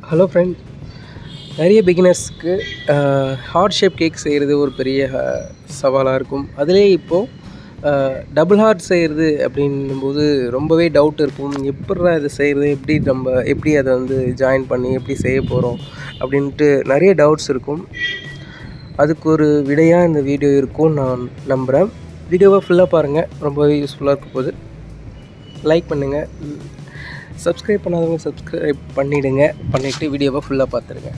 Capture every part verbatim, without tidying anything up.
Hello friend, நிறைய பிகினர்ஸ்க்கு heart shape cake செய்கிறது ஒரு பெரிய சவாலாக இருக்கும். அதுலேயே இப்போது டபுள் ஹார்ட் செய்கிறது அப்படின்னும்போது ரொம்பவே டவுட் இருக்கும். எப்பிட்றா இதை செய்கிறது, எப்படி நம்ம எப்படி அதை வந்து ஜாயின் பண்ணி எப்படி செய்ய போகிறோம் அப்படின்ட்டு நிறைய டவுட்ஸ் இருக்கும். அதுக்கு ஒரு விடையாக இந்த வீடியோ இருக்கும்னு நான் நம்புகிறேன். வீடியோவை ஃபுல்லாக பாருங்கள், ரொம்பவே யூஸ்ஃபுல்லாக இருக்க போகுது. லைக் பண்ணுங்கள், சப்ஸ்கிரைப் பண்ணாதவங்க சப்ஸ்கிரைப் பண்ணிவிடுங்க. பண்ணிவிட்டு வீடியோவை ஃபுல்லாக பார்த்துருங்க.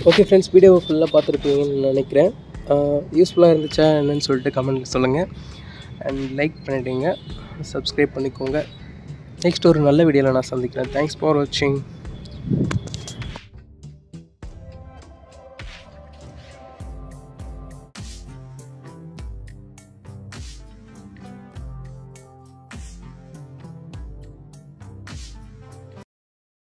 ஓகே ஃப்ரெண்ட்ஸ், வீடியோவை ஃபுல்லாக பார்த்துருப்பீங்கன்னு நினைக்கிறேன். யூஸ்ஃபுல்லாக இருந்துச்சா என்னன்னு சொல்லிட்டு கமெண்ட்டில் சொல்லுங்கள். அண்ட் லைக் பண்ணிவிடுங்க, சப்ஸ்கிரைப் பண்ணிக்கோங்க. நெக்ஸ்ட் ஒரு நல்ல வீடியோவில் நான் சந்திக்கிறேன். தேங்க்ஸ் ஃபார் வாட்சிங்.